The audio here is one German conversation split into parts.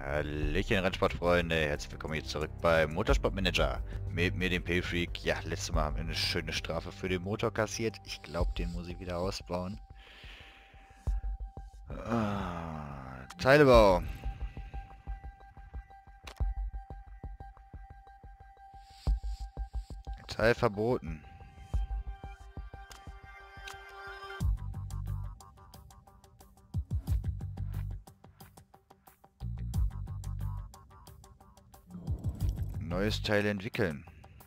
Hallöchen Rennsportfreunde, herzlich willkommen hier zurück bei Motorsportmanager. Mit mir dem P-Freak. Ja, letztes Mal haben wir eine schöne Strafe für den Motor kassiert. Ich glaube, den muss ich wieder ausbauen. Teilebau. Teil verboten. Neues Teil entwickeln.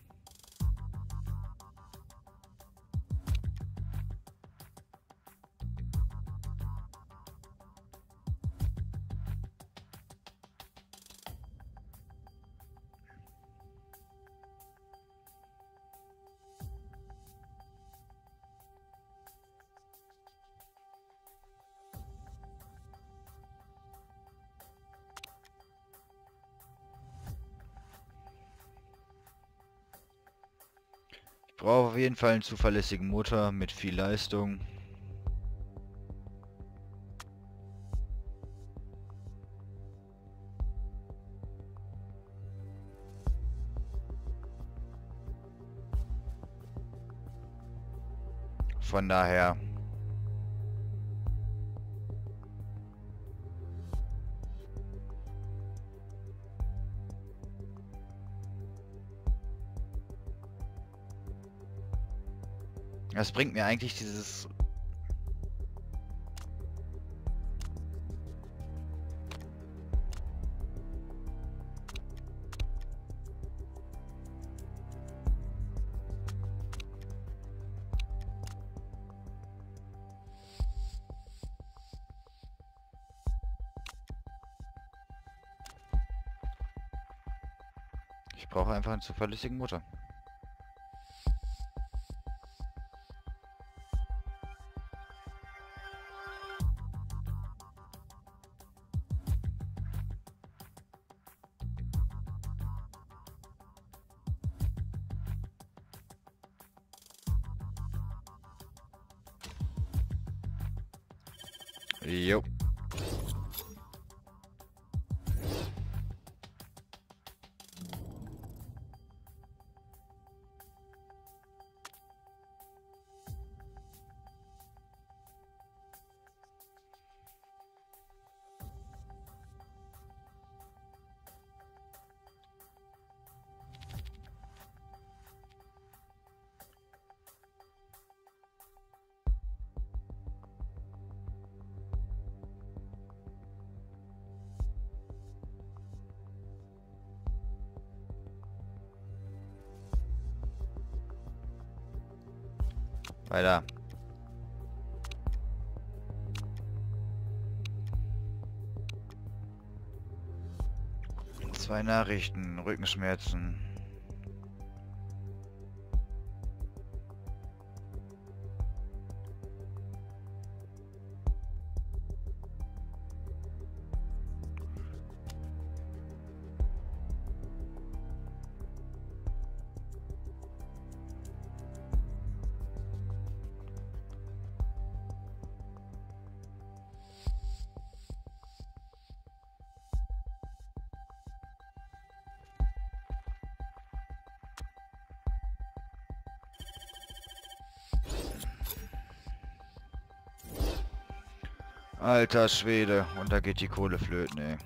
Ich brauche auf jeden Fall einen zuverlässigen Motor mit viel Leistung. Von daher das bringt mir eigentlich dieses... Ich brauche einfach einen zuverlässigen Motor. Jo. Weiter. Zwei Nachrichten, Rückenschmerzen. Alter Schwede, und da geht die Kohle flöten, ey.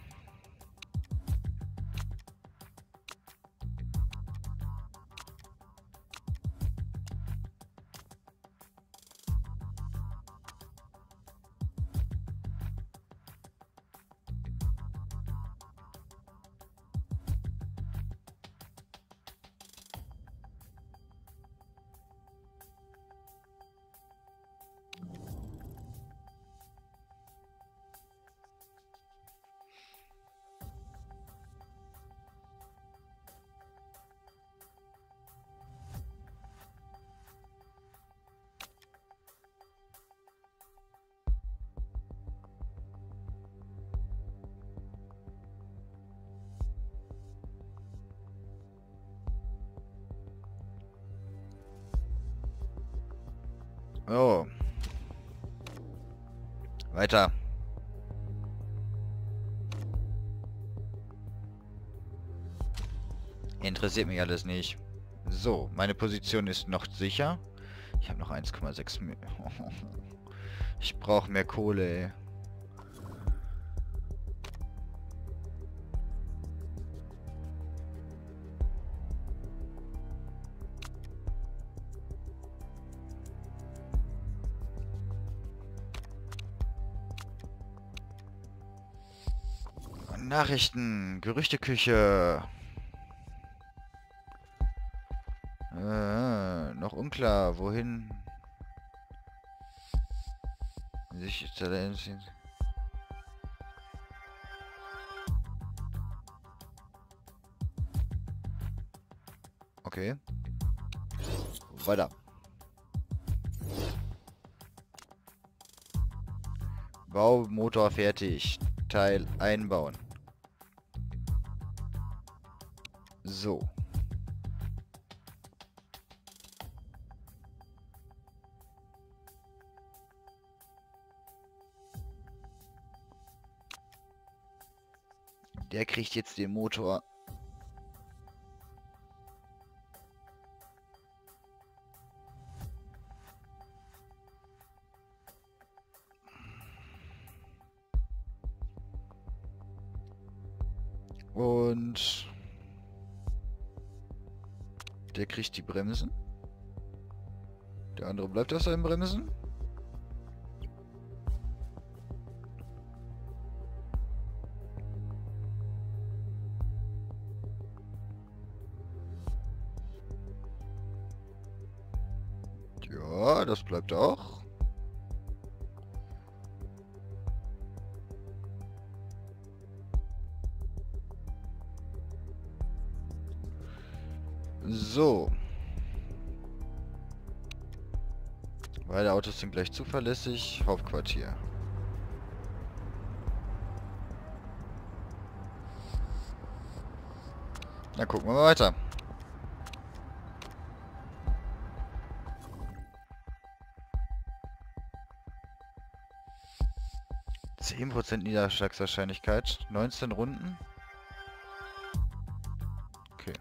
Oh. Weiter. Interessiert mich alles nicht. So, meine Position ist noch sicher. Ich habe noch 1,6 Mil. Ich brauche mehr Kohle, ey. Nachrichten, Gerüchteküche. Noch unklar, wohin sich Talent. Okay. Weiter. Baumotor fertig. Teil einbauen. So. Der kriegt jetzt den Motor. Und der kriegt die Bremsen. Der andere bleibt auf seinen Bremsen. Ja, das bleibt auch. So. Beide Autos sind gleich zuverlässig. Hauptquartier. Dann gucken wir mal weiter. %10 Niederschlagswahrscheinlichkeit. 19 Runden. Okay.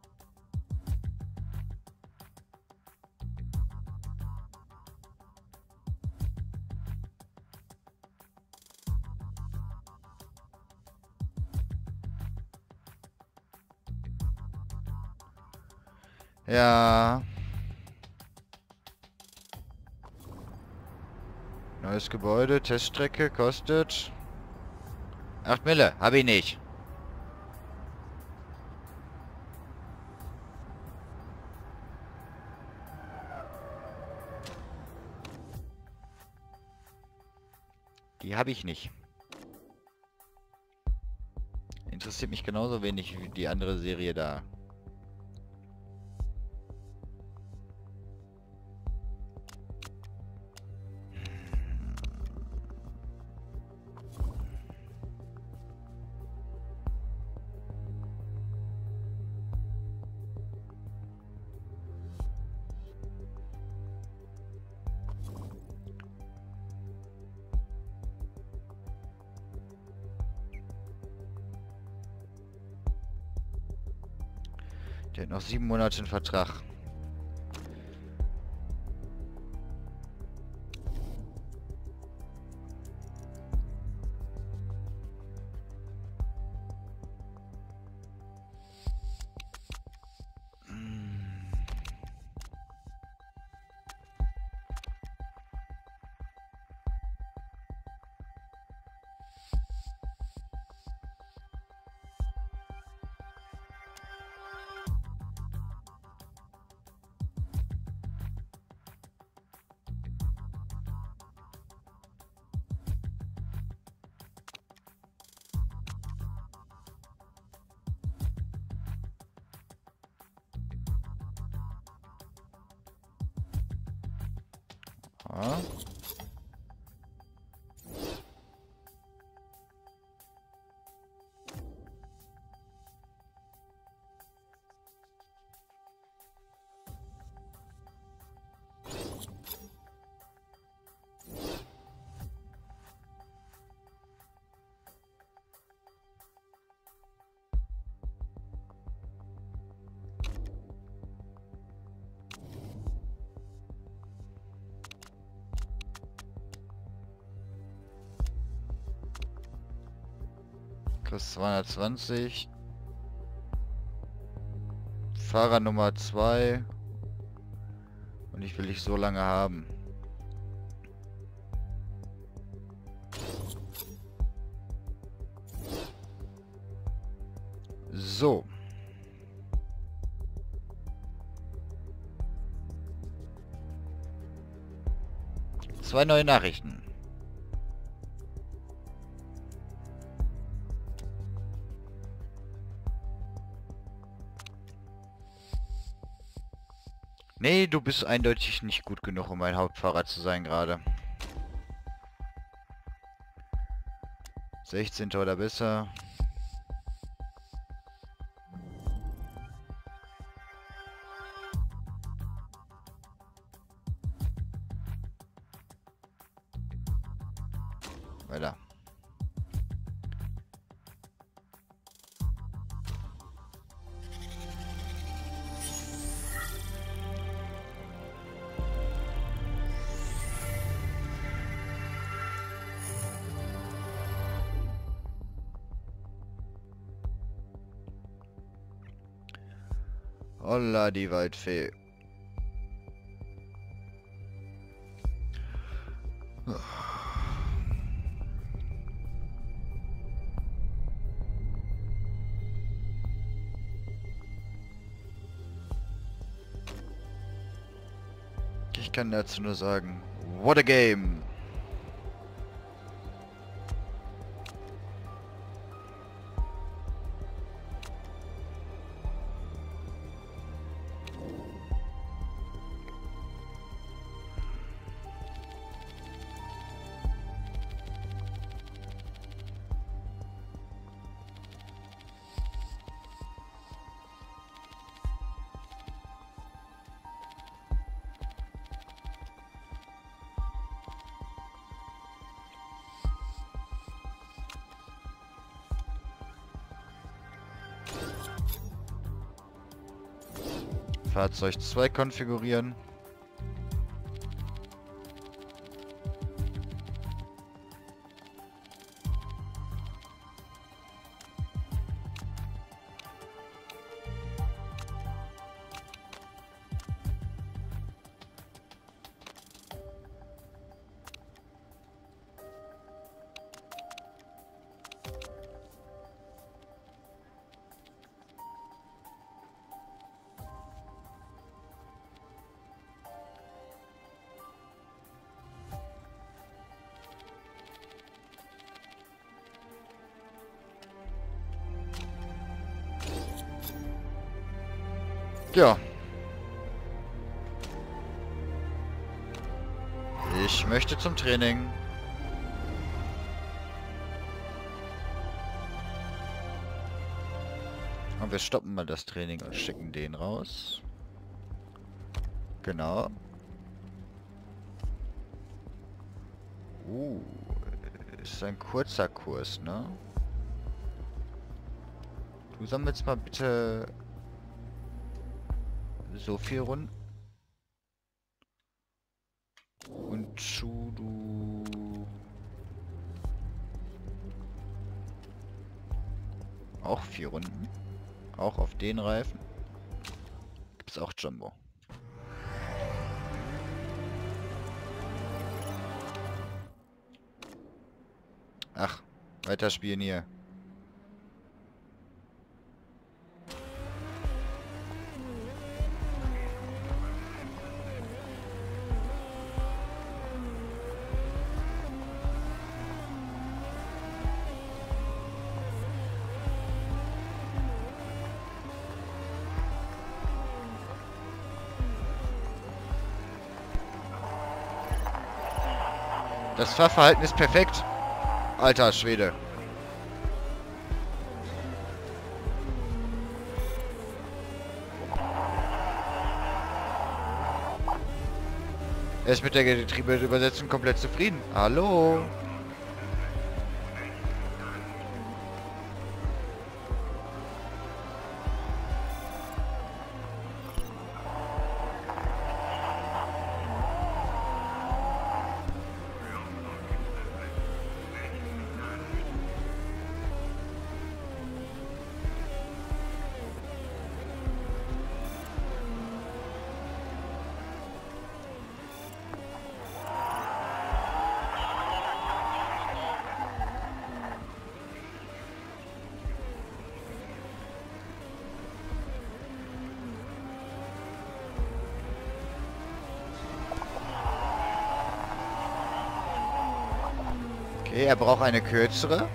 Ja. Neues Gebäude, Teststrecke kostet 8 Mille. Hab ich nicht. Die habe ich nicht. Interessiert mich genauso wenig wie die andere Serie da. Der hat noch 7 Monate einen Vertrag. Ja. Kostet 220. Fahrer Nummer 2. Und ich will dich so lange haben. So. Zwei neue Nachrichten. Nee, du bist eindeutig nicht gut genug, um mein Hauptfahrer zu sein gerade. 16. oder besser. Weiter. Holla, die Waldfee. Ich kann dazu nur sagen, what a game! Fahrzeug 2 konfigurieren. Ja. Ich möchte zum Training. Und wir stoppen mal das Training und schicken den raus. Genau. Ist ein kurzer Kurs, ne? Du sammelst mal bitte so viel Runden. Und du auch 4 Runden. Auch auf den Reifen. Gibt's auch Jumbo. Ach, weiter spielen hier. Das Fahrverhalten ist perfekt. Alter Schwede. Er ist mit der Getriebeübersetzung komplett zufrieden. Hallo? Okay, er braucht eine kürzere.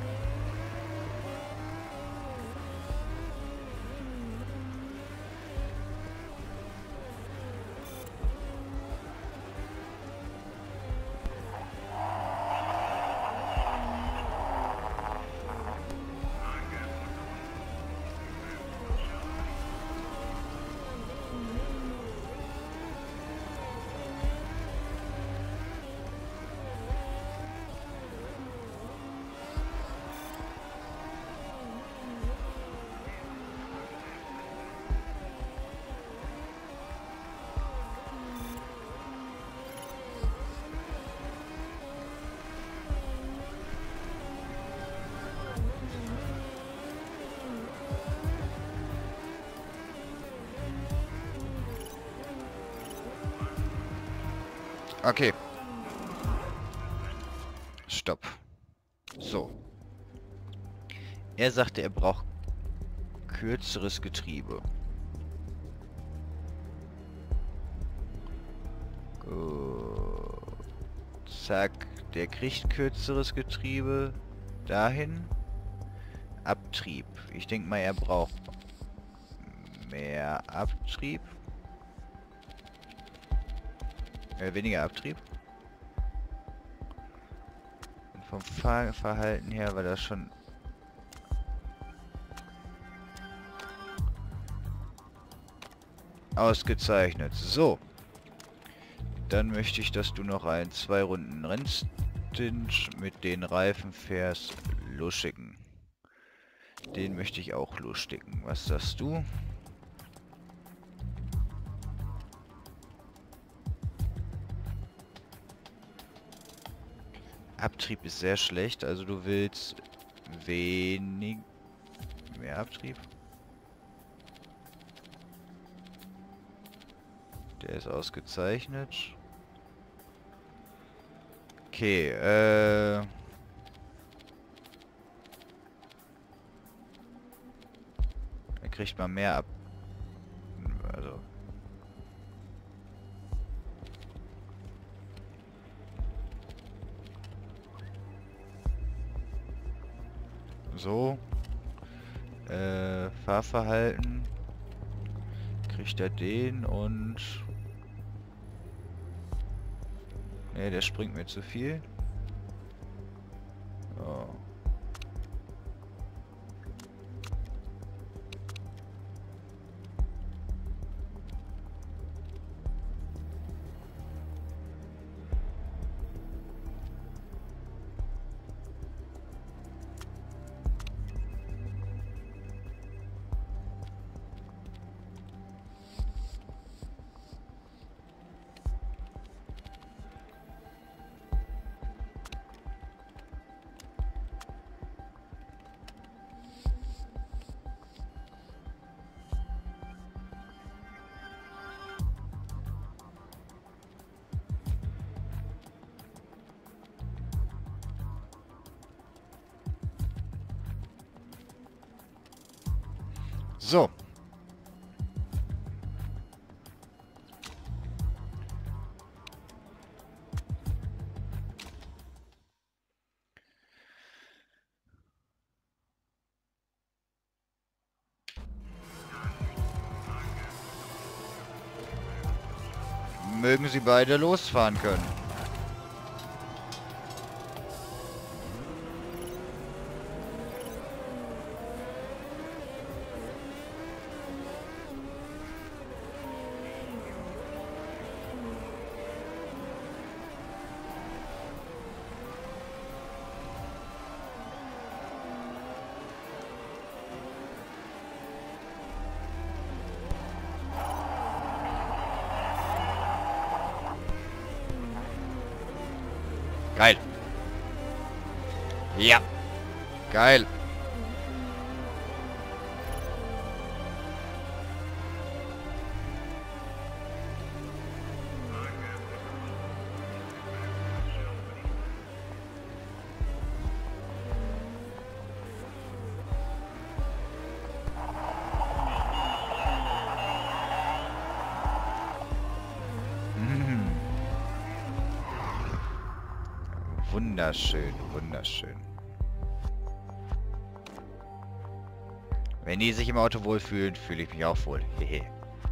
Okay. Stopp. So. Er sagte, er braucht kürzeres Getriebe. Gut. Zack. Der kriegt kürzeres Getriebe. Dahin. Abtrieb. Ich denke mal, er braucht mehr Abtrieb. Weniger Abtrieb. Und vom Fahrverhalten her war das schon... ausgezeichnet. So. Dann möchte ich, dass du noch 2 Runden Rennstint mit den Reifen fährst. Losschicken. Den möchte ich auch losschicken. Was sagst du? Abtrieb ist sehr schlecht, also du willst wenig mehr Abtrieb. Der ist ausgezeichnet. Okay, er kriegt mal mehr ab. Also. So. Fahrverhalten. Kriegt er den und... Ne, der springt mir zu viel. Oh. So. Mögen sie beide losfahren können. Geil. Ja. Geil. Wunderschön, wunderschön. Wenn die sich im Auto wohlfühlen, fühle ich mich auch wohl. Hehe.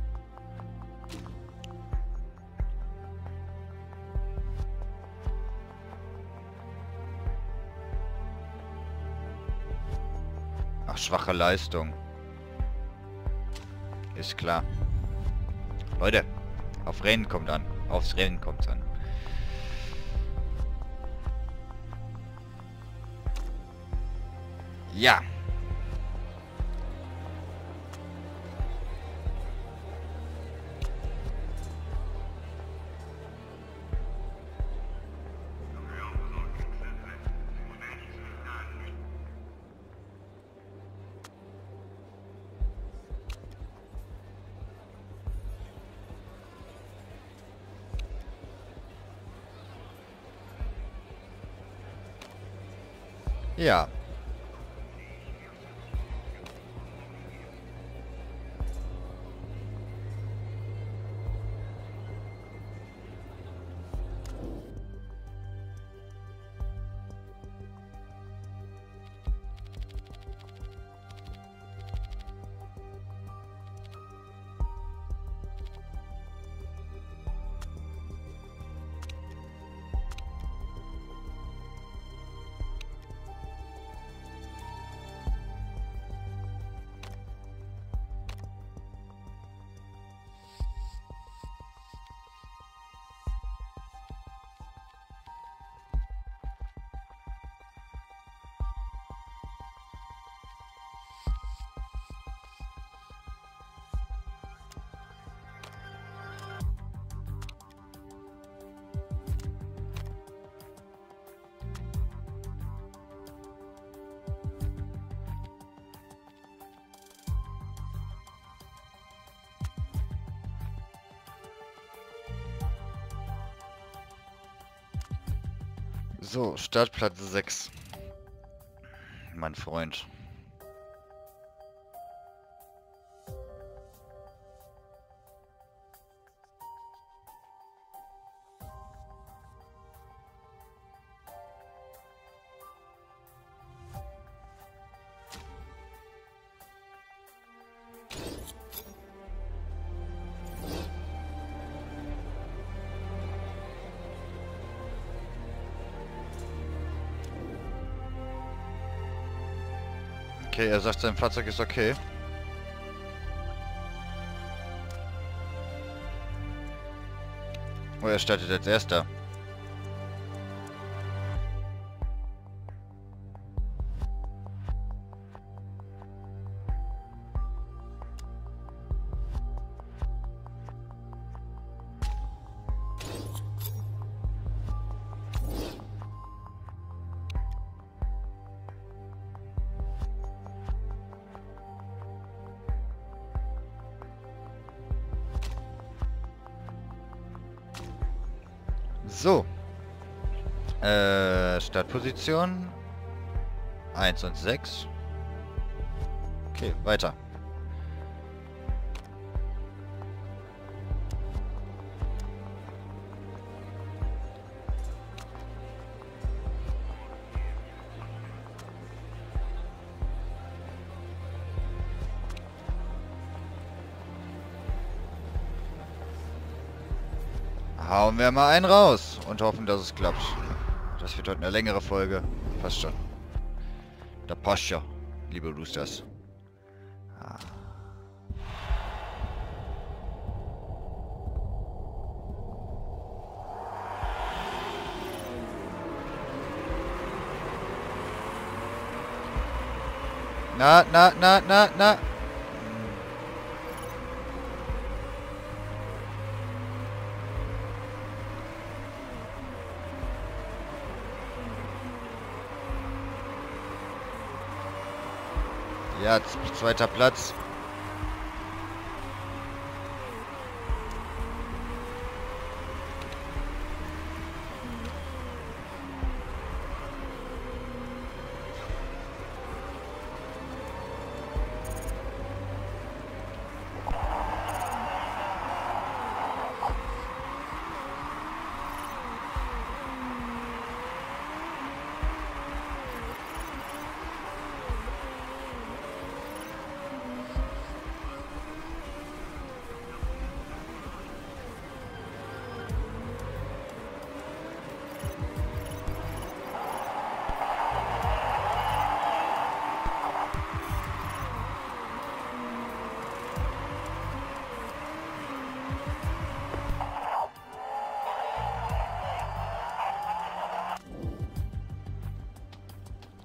Ach, schwache Leistung. Ist klar. Leute, auf Rennen kommt an. Aufs Rennen kommt's an. Ja. Ja. So, Startplatz 6. Mein Freund. Okay, er sagt, sein Fahrzeug ist okay. Oh, er startet als erster. So. Startposition 1 und 6. Okay, weiter. Hauen wir mal einen raus und hoffen, dass es klappt. Das wird heute eine längere Folge. Passt schon. Da passt ja, liebe Roosters. Ah. Na. Ja, zweiter Platz.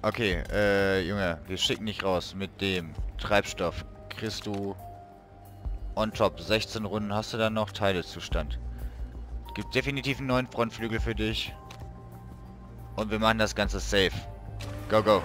Okay, Junge, wir schicken dich raus mit dem Treibstoff. Kriegst du on top 16 Runden, hast du dann noch Teilezustand. Gibt definitiv einen neuen Frontflügel für dich. Und wir machen das Ganze safe. Go, go.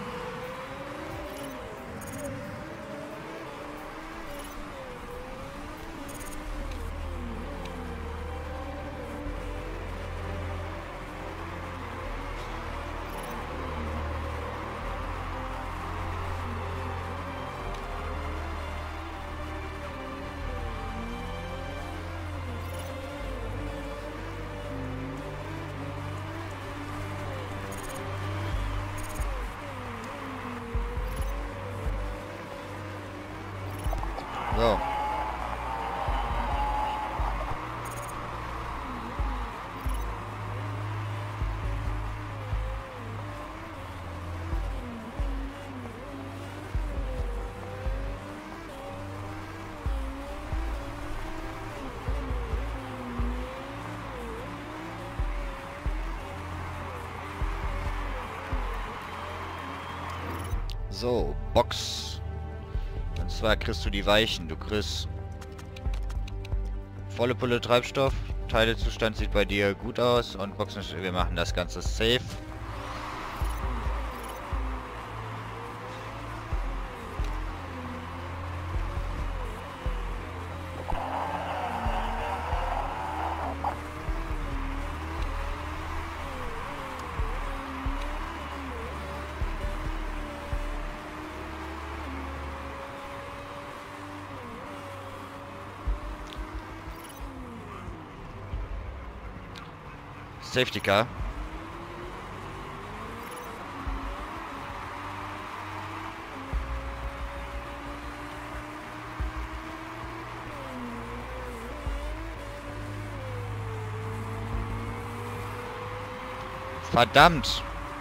So. So, Box. Und zwar kriegst du die Weichen. Du kriegst volle Pulle Treibstoff. Teilezustand sieht bei dir gut aus. Und Boxen, wir machen das Ganze safe. Safety Car. Verdammt!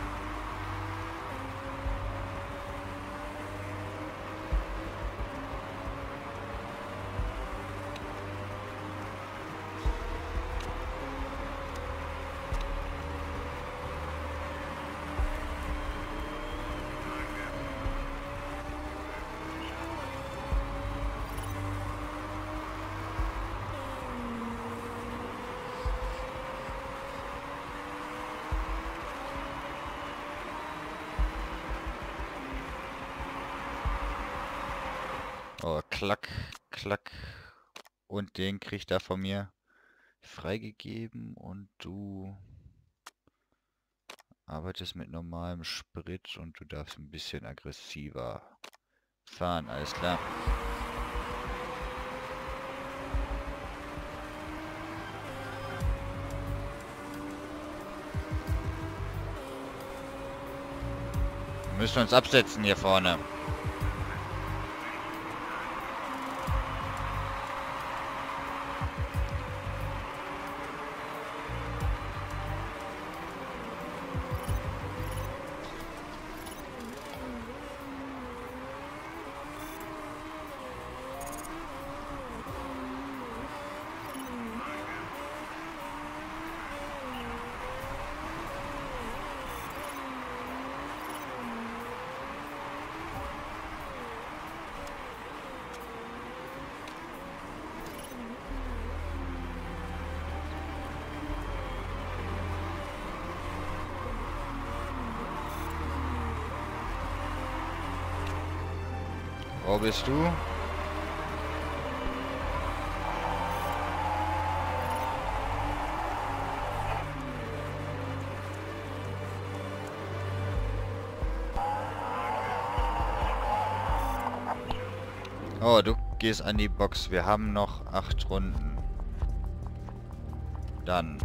Oh, klack, klack. Und den kriegt er von mir freigegeben. Und du arbeitest mit normalem Sprit und du darfst ein bisschen aggressiver fahren. Alles klar. Wir müssen uns absetzen hier vorne. Wo bist du? Oh, du gehst an die Box. Wir haben noch 8 Runden. Dann.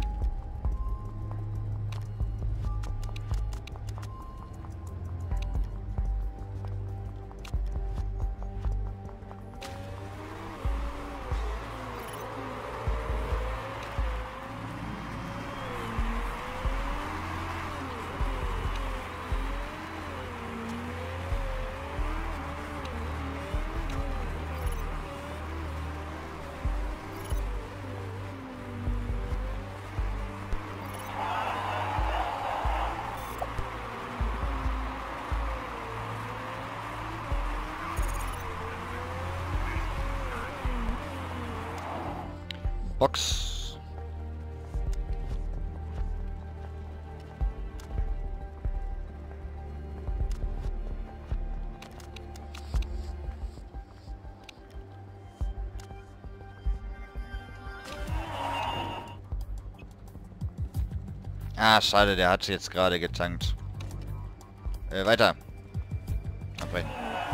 Box. Ah, schade, der hat jetzt gerade getankt. Weiter. Abbrechen.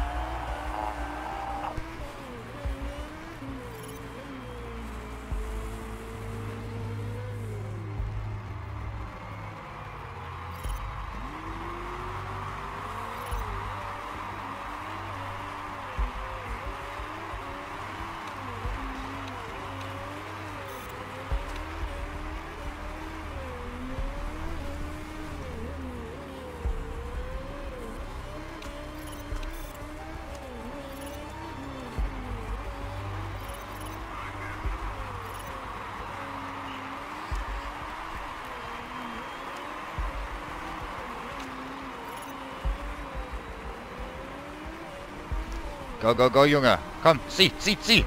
Go, go, go, Junge. Komm, zieh, zieh, zieh.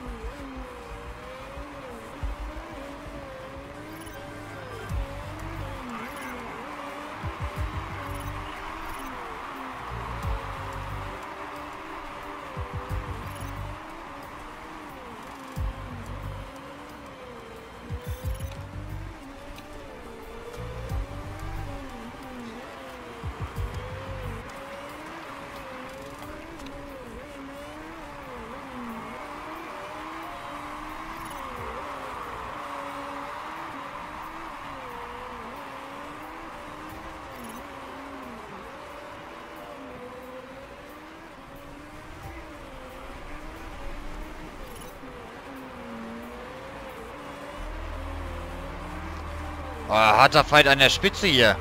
Oh, harter Fight an der Spitze hier.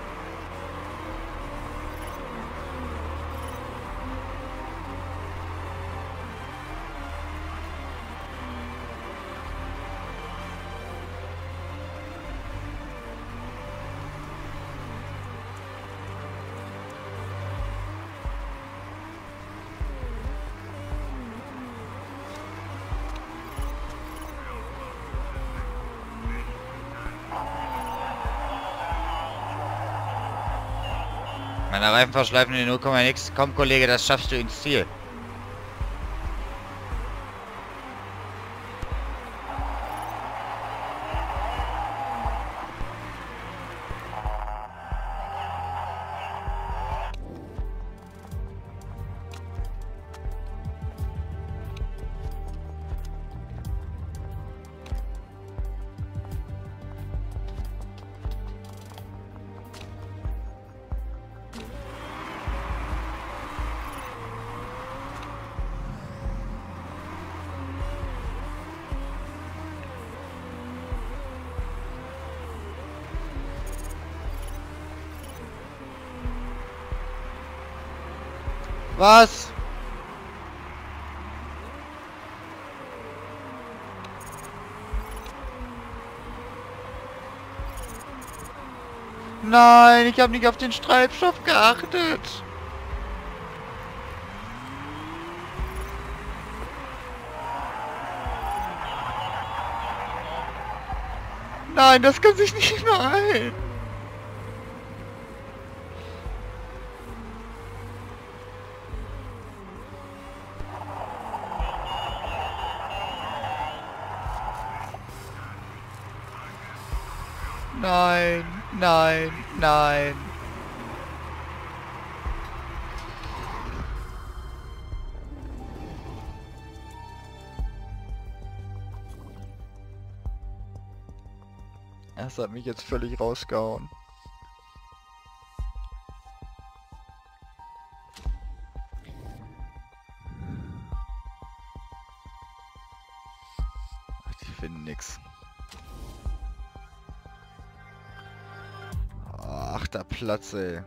Meine Reifen verschleifen in 0, nix. Komm, Kollege, das schaffst du ins Ziel. Was? Nein, ich habe nicht auf den Treibstoff geachtet. Nein, das kann sich nicht nein. Nein, nein, nein. Das hat mich jetzt völlig rausgehauen. Die finden nix. 8. Platz, ey.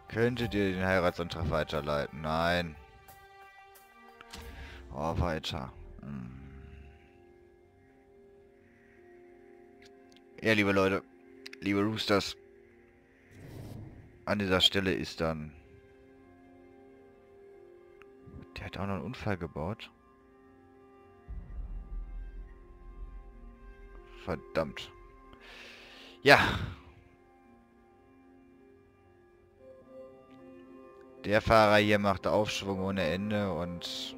Könntet ihr den Heiratsantrag weiterleiten? Nein. Oh, weiter. Ja, liebe Leute, liebe Roosters, an dieser Stelle ist dann... Der hat auch noch einen Unfall gebaut. Verdammt. Ja. Der Fahrer hier macht Aufschwung ohne Ende und...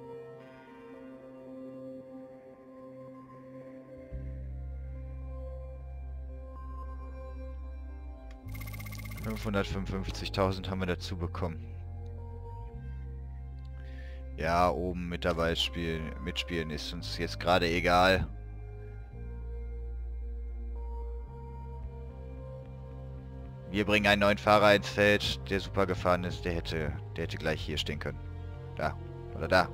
555.000 haben wir dazu bekommen. Ja, oben mit dabei mitspielen ist uns jetzt gerade egal. Wir bringen einen neuen Fahrer ins Feld, der super gefahren ist. Der hätte gleich hier stehen können. Da. Oder da.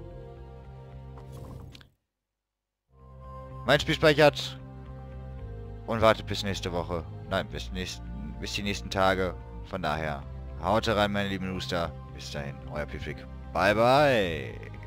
Mein Spiel speichert. Und wartet bis nächste Woche. Nein, bis die nächsten Tage. Von daher, haut rein, meine lieben Rooster. Bis dahin, euer Pifik. Bye, bye.